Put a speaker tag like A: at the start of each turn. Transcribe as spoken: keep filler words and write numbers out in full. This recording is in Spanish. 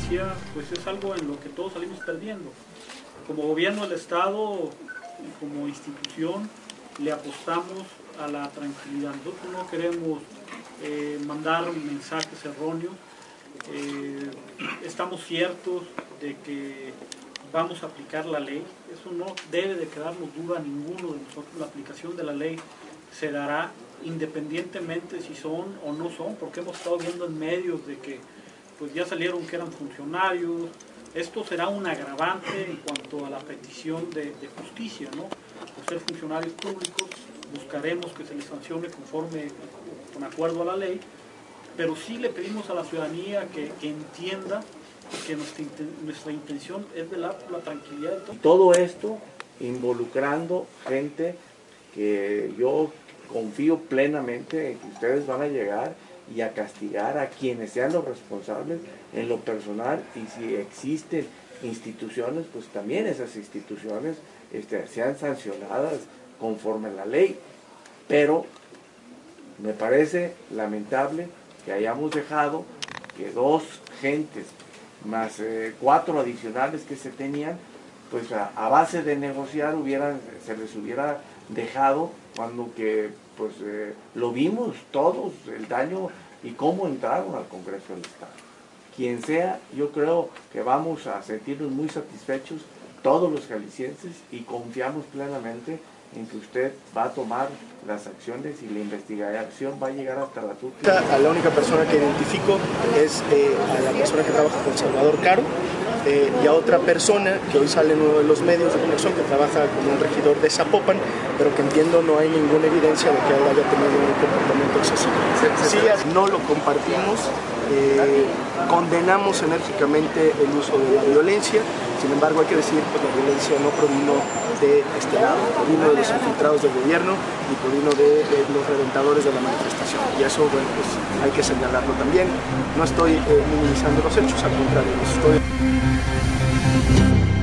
A: violencia pues es algo en lo que todos salimos perdiendo. Como gobierno del Estado, como institución, le apostamos a la tranquilidad. Nosotros no queremos eh, mandar mensajes erróneos. Eh, estamos ciertos de que vamos a aplicar la ley. Eso no debe de quedarnos duda a ninguno de nosotros. La aplicación de la ley se dará independientemente si son o no son, porque hemos estado viendo en medios de que pues ya salieron que eran funcionarios. Esto será un agravante en cuanto a la petición de, de justicia, ¿no? Por ser funcionarios públicos, buscaremos que se les sancione conforme, con acuerdo a la ley, pero sí le pedimos a la ciudadanía que, que entienda que nuestra, nuestra intención es velar por la tranquilidad de todos.
B: Todo esto involucrando gente que yo confío plenamente en que ustedes van a llegar y a castigar a quienes sean los responsables en lo personal, y si existen instituciones, pues también esas instituciones este, sean sancionadas conforme a la ley. Pero me parece lamentable que hayamos dejado que dos gentes más eh, cuatro adicionales que se tenían, pues a, a base de negociar hubieran, se les hubiera dejado, cuando que pues eh, lo vimos todos, el daño y cómo entraron al Congreso del Estado. Quien sea, yo creo que vamos a sentirnos muy satisfechos todos los jaliscienses, y confiamos plenamente en que usted va a tomar las acciones y la investigación va a llegar hasta la última.
C: A la única persona que identifico es eh, a la persona que trabaja con Salvador Caro, eh, y a otra persona que hoy sale en uno de los medios de conexión, que trabaja como un regidor de Zapopan, pero que entiendo no hay ninguna evidencia de que él haya tenido un comportamiento excesivo. Sí, no lo compartimos, eh, condenamos enérgicamente el uso de la violencia. Sin embargo, hay que decir que la violencia no provino de este lado, provino de los infiltrados del gobierno y provino de, de los reventadores de la manifestación. Y eso, bueno, pues hay que señalarlo también. No estoy eh, minimizando los hechos, al contrario, estoy...